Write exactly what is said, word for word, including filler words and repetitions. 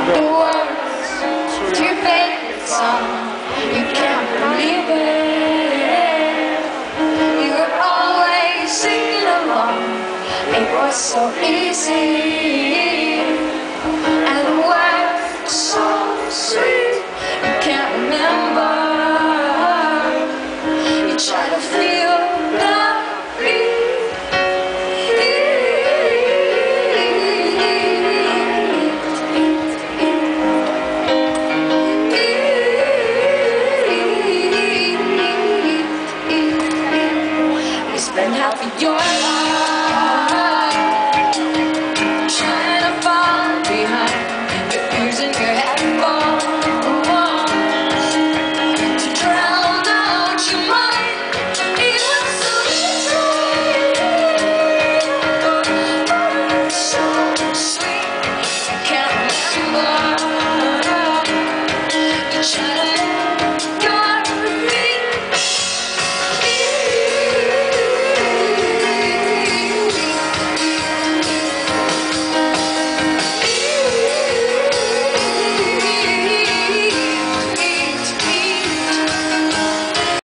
The words to your favorite song, you can't believe it. You were always singing along, it was so easy. And the words so sweet, you can't remember. You try to feel the beat. Spend half of your life trying to fall behind. You're using your head.